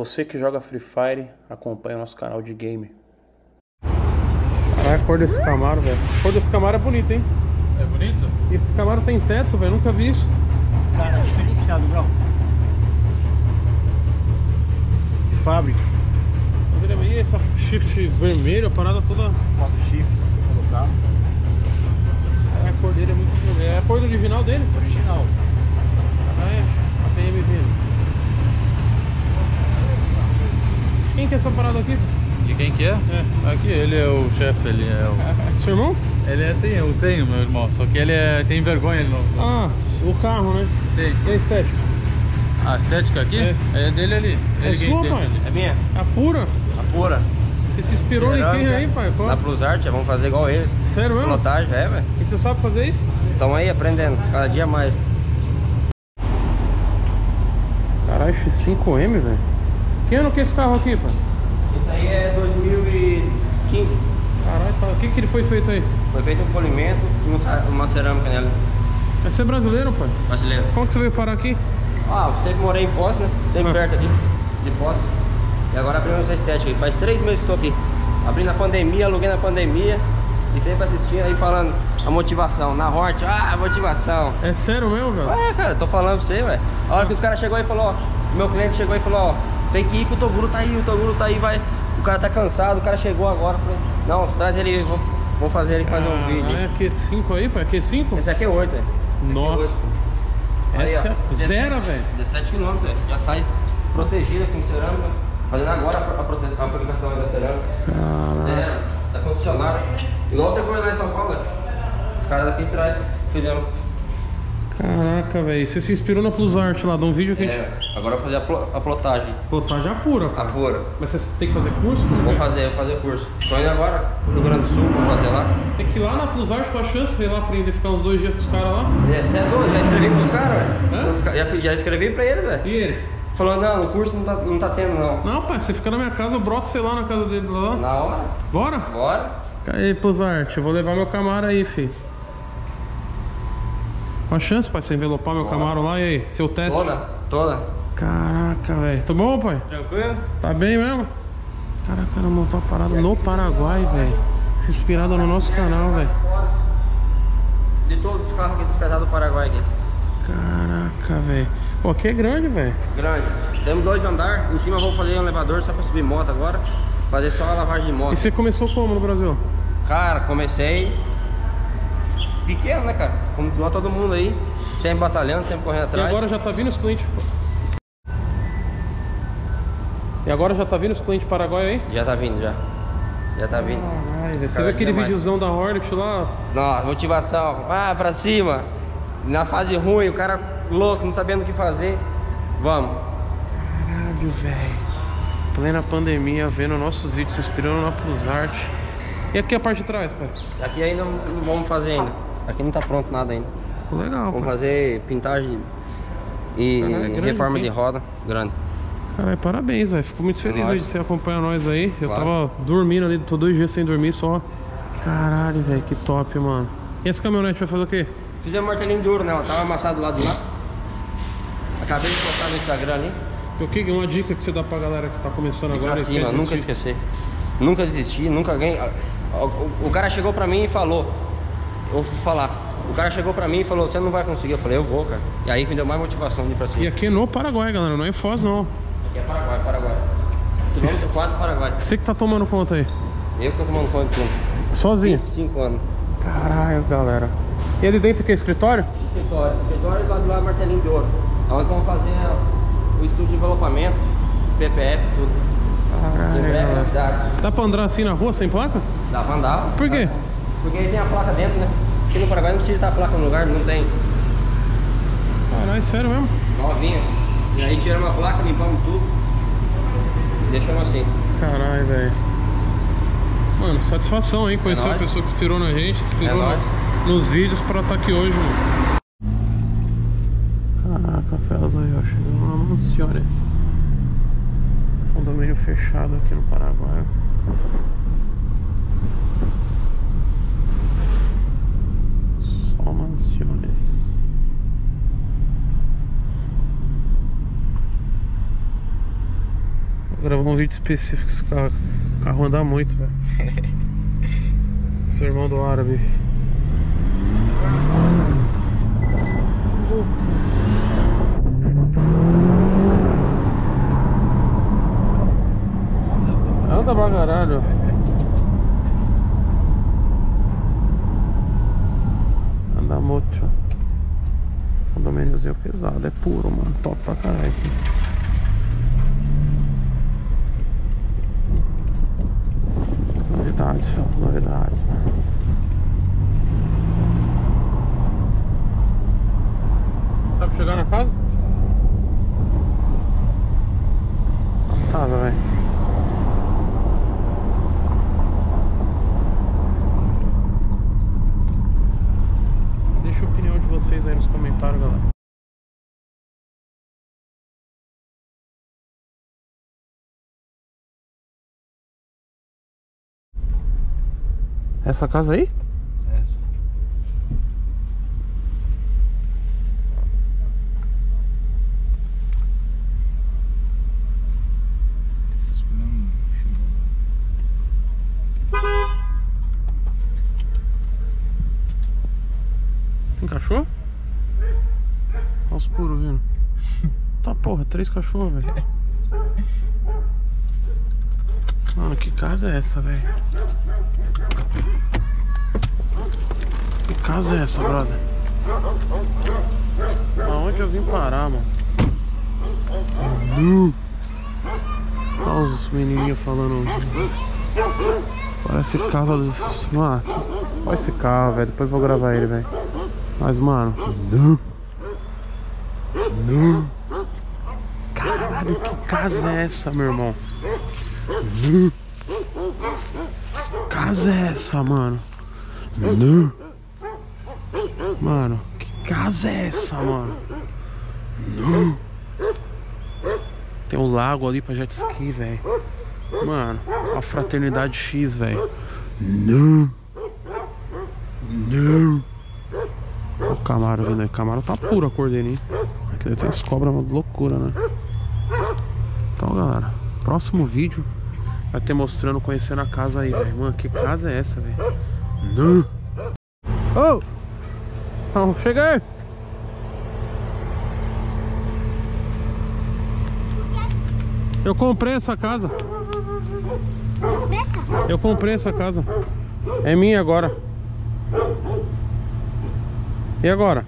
Você que joga Free Fire, acompanha o nosso canal de game. Olha a cor desse Camaro, velho. A cor desse Camaro é bonita, hein? É bonito? Esse Camaro tem teto, velho. Nunca vi isso. Cara, é diferenciado, João. De fábrica. Mas ele é meio essa shift vermelho, a parada toda. Modo shift, colocar. A cor dele é muito bonita. É a cor do original dele? Original. Ah, é. A BMW. Quem que é essa parada aqui? De quem que é? Aqui, ele é o chefe, ele é o... Seu irmão? Ele é assim, eu sei, o meu irmão, só que ele tem vergonha, ele não... Ah, o carro, né? Sim. E a estética? A estética aqui? É dele ali. É Ele sua, quem pai? tem. É minha, A pura? a pura. Você se inspirou em quem aí, pai? Qual? Na Plus Art, vamos fazer igual eles. Sério mesmo? Pilotagem, velho. E você sabe fazer isso? Estamos aí aprendendo, cada dia mais. Caralho, X5M, velho. Que ano que é esse carro aqui, pai? Isso aí é 2015. Caralho, tá. O que ele foi feito aí? Foi feito um polimento e uma cerâmica nela. É ser brasileiro, pai? Brasileiro. Como que você veio parar aqui? Ah, eu sempre morei em Foz, né? Sempre perto aqui, de Foz. E agora abrimos essa estética aí. Faz 3 meses que estou aqui. Abri na pandemia, aluguei na pandemia. E sempre assistindo aí falando a motivação. Na Hort, motivação. É sério mesmo, velho? Cara, eu tô falando pra você, velho. A hora que os caras chegou aí e falou, ó, meu cliente chegou aí e falou, ó, tem que ir que o Toguro tá aí, vai. O cara tá cansado, o cara chegou agora. Falei, não, traz ele, vou fazer ele fazer um vídeo. É Q5 aí, pai? Q5? Esse aqui é 8, velho. Nossa. Essa é zero, velho. 17 km, velho. Já sai protegida com cerâmica. Fazendo agora a aplicação aí da cerâmica. Zero. Da concessionária. Igual você foi lá em São Paulo, velho. Os caras daqui atrás fizeram. Caraca, velho. Você se inspirou na Plus Art lá, de um vídeo que a gente... Agora eu vou fazer a plotagem. Plotagem pura, A pai. pura. Mas você tem que fazer curso? Como Vou é? fazer o curso. Tô indo agora pro Rio Grande do Sul, vou fazer lá. Tem que ir lá na Plus Art com a chance de ir lá aprender, ficar uns 2 dias com os caras lá. Você é doido? Já escrevi pros caras, Hã? velho. Já escrevi pra ele, velho. E eles? Falou, não, o curso não tá tendo, não. Não, pai, você fica na minha casa, eu broto, sei lá, na casa dele lá. Na hora. Bora? Bora. Aí, Plus Art, eu vou levar meu Camaro aí, filho. Uma chance, pai, você envelopar meu Camaro lá, e aí? Seu teste? Toda. Caraca, velho. Tá bom, pai? Tranquilo? Tá bem mesmo? Caraca, ela montou a parada no Paraguai, velho. Inspirada no nosso canal, velho. De todos os carros aqui despedados do Paraguai aqui. Caraca, velho. Pô, aqui é grande, velho. Grande. Temos 2 andares. Em cima eu vou fazer um elevador só pra subir moto agora. Fazer só a lavagem de moto. E você começou como no Brasil? Cara, comecei pequeno, né, cara? Como igual todo mundo aí. Sempre batalhando, sempre correndo E atrás. agora já tá vindo os clientes. E agora já tá vindo os clientes paraguaios aí? Já tá vindo, já. Já tá vindo. Caralho, velho. Você Cada viu aquele dia mais. videozão da Hornet lá? Nossa, motivação. Pra cima. Na fase ruim, o cara louco, não sabendo o que fazer. Vamos. Caralho, velho. Plena pandemia, vendo nossos vídeos, se inspirando na Plus Art. E aqui a parte de trás, pai? Aqui ainda não vamos fazer ainda. Aqui não tá pronto nada ainda. Ficou legal, Vamos pai. fazer pintagem e Caralho, é grande, reforma hein? de roda grande. Caralho, parabéns, velho. Fico muito feliz Nós. aí de você acompanhar nós aí. Eu Claro. tava dormindo ali, tô 2 dias sem dormir só. Caralho, velho, que top, mano. E essa caminhonete vai fazer o quê? Fizemos martelinho de ouro, né? Ela tava amassado do lado de lá. Acabei de postar no Instagram ali. O que? Uma dica que você dá pra galera que tá começando E agora pra e cima, quer nunca desistir? esquecer. Nunca desistir, nunca ganhei. O cara chegou pra mim e falou. Eu vou falar. O cara chegou pra mim e falou, você não vai conseguir. Eu falei, eu vou, cara. E aí me deu mais motivação de ir pra cima. E aqui é no Paraguai, galera, não é em Foz, não. Aqui é Paraguai. Quilômetro 4 Paraguai. Você que tá tomando conta aí? Eu que tô tomando conta de tudo. Sozinho? 25 anos. Caralho, galera. E ali dentro que é escritório? Escritório e do lado de lá martelinho de ouro. Onde vamos fazer o estudo de envelopamento, PPF, tudo. Caralho, Em breve, galera. novidades. Dá pra andar assim na rua sem placa? Dá pra andar. Por quê? Porque aí tem a placa dentro, né? Aqui no Paraguai não precisa estar a placa no lugar, não tem. Caralho, sério mesmo? Novinha. E aí tiramos a placa, limpamos tudo. E deixamos assim. Caralho, velho. Mano, satisfação, hein? Conhecer uma nóis. pessoa que inspirou na gente, inspirou É nóis. nos vídeos pra estar aqui hoje, mano. Caraca, Felza aí, ó. Chegando na Mansiones. Condomínio fechado aqui no Paraguai. Só Mansiones. vídeo específico, esse carro anda muito, velho. Seu irmão do árabe. Anda pra caralho. Anda muito. Condomíniozinho pesado, é puro, mano. Top pra caralho. Novidades, novidades, mano. Sabe chegar na casa? As casas, velho. Deixa a opinião de vocês aí nos comentários, galera. Essa casa aí? Essa. Tem cachorro? Olha os puros vindo. Tá porra, 3 cachorros, velho. Mano, que casa é essa, velho? Que casa é essa, brother? Aonde eu vim parar, mano? Olha os menininhos falando. Parece casa dos... Mano, olha esse carro, velho. Depois eu vou gravar ele, velho. Mas, mano... Caralho, que casa é essa, meu irmão? Casa é essa, mano? Mano, que casa é essa, mano? Tem um lago ali pra jet ski, velho. Mano, a Fraternidade X, velho. Olha o Camaro vindo aí. Camaro tá puro a cor dele, hein? Aqui tem as cobras, uma loucura, né? Então, galera, próximo vídeo vai ter mostrando, conhecendo a casa aí, velho. Mano, que casa é essa, velho? Oh! Não, chega aí! Eu comprei essa casa. Eu comprei essa casa. É minha agora. E agora?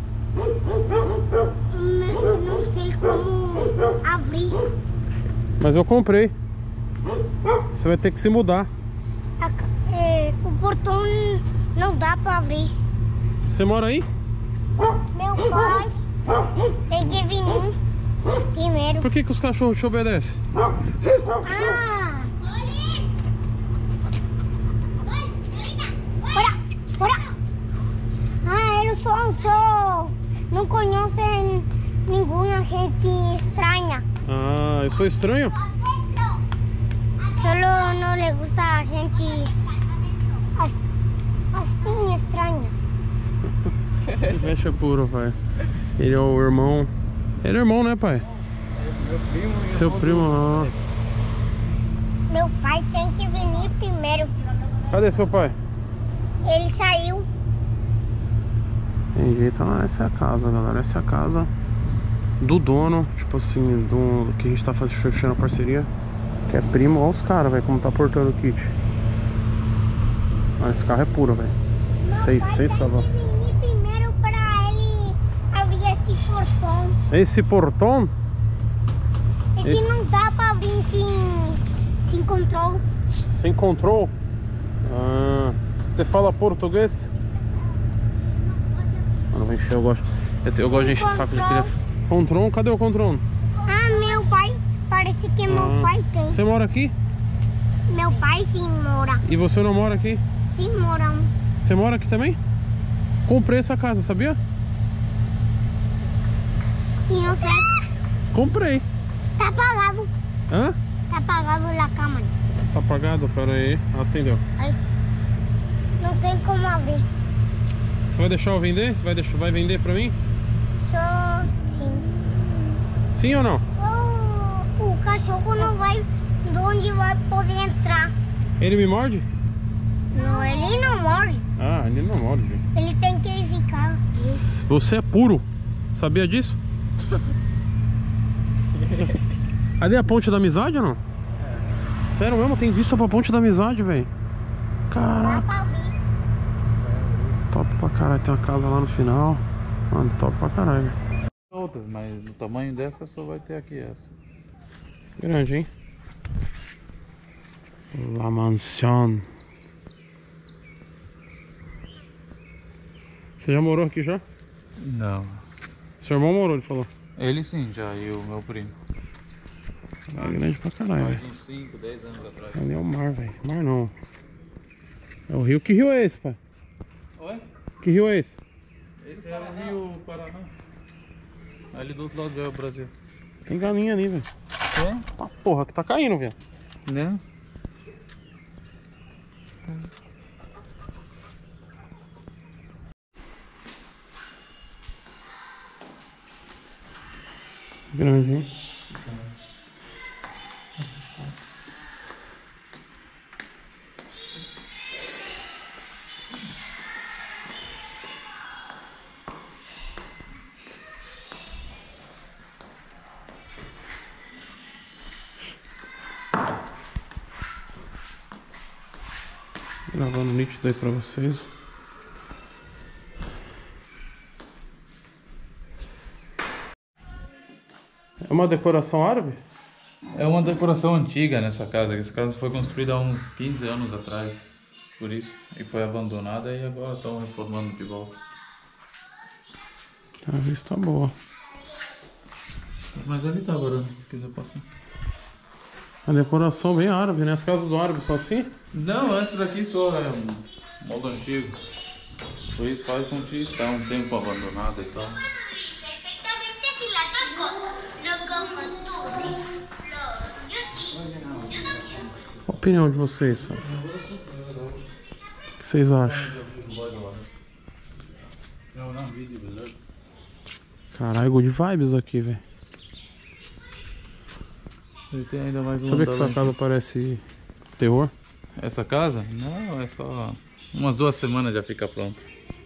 Não sei como abrir. Mas eu comprei. Você vai ter que se mudar. O portão não dá pra abrir. Você mora aí? Meu pai tem que vir primeiro. Por que os cachorros te obedecem? Eles só não conhecem nenhuma gente estranha. Ah, eu sou estranho? Solo não le gusta a gente assim estranhas. Ele mexe puro, pai. Ele é o irmão. Ele é irmão, né, pai? Meu primo e seu primo, ó. Meu pai tem que vir primeiro. Cadê seu pai? Ele saiu. Entendi, então essa é a casa, galera. Essa é a casa do dono, tipo assim, do que a gente tá fechando a parceria. Que é primo. Olha os caras, velho, como tá portando o kit. Ah, esse carro é puro, velho. 6 cavalos. Tem que vir primeiro para ele abrir esse portão. Esse portão? Esse não dá para abrir sem controle. Sem controle? Ah, você fala português? Mano, vou encher, eu gosto de encher o saco de criança. Contron? Cadê o Contron? Meu pai, parece que meu pai tem. Você mora aqui? Meu pai sim mora. E você não mora aqui? Sim mora. Você mora aqui também? Comprei essa casa, sabia? E não sei. Comprei. Tá apagado. Hã? Tá apagado a câmera. Tá apagado? Pera aí. Acendeu. Mas não tem como abrir. Você vai deixar eu vender? Vai vender pra mim? Só sim. Sim ou não? O cachorro não vai onde vai poder entrar. Ele me morde? Não, ele não morde. Ah, ele não morde. Ele tem que ficar. Você é puro. Sabia disso? Ali é a ponte da amizade ou não? Sério mesmo? Tem vista pra ponte da amizade, velho. Dá Caraca. pra vir. Top pra caralho. Tem uma casa lá no final. Mano, top pra caralho. Outras, mas no tamanho dessa só vai ter aqui essa. Grande, hein? La Mansión. Você já morou aqui já? Não. Seu irmão morou, ele falou. Ele sim, já, e o meu primo. É grande pra caralho, velho. Faz uns 5, 10 anos atrás. Ali é o mar, velho. Mar não. É o rio. Que rio é esse, pai? Oi? Que rio é esse? Esse é o Rio Paraná. Ali do outro lado já é o Brasil. Tem galinha ali, velho. Tem? Tá porra, que tá caindo, velho. Né? Grande, hein? Gravando nítido aí pra vocês. É uma decoração árabe? É uma decoração antiga nessa casa. Essa casa foi construída há uns 15 anos atrás. Por isso. E foi abandonada e agora estão reformando de volta. A vista boa. Mas ali tá agora, se quiser passar. A decoração bem árabe, né? As casas do árabe são assim? Não, essa daqui só é um modo antigo. Por isso faz com que está um tempo abandonada e tal. Perfectamente sin las dos cosas. No como tú, sí. Yo sí. Yo también. Qual a opinião de vocês, faz? O que vocês acham? Caralho, good vibes aqui, velho. E tem ainda mais uma. Sabia que essa casa parece terror? Essa casa? Não, é só umas 2 semanas já fica pronta.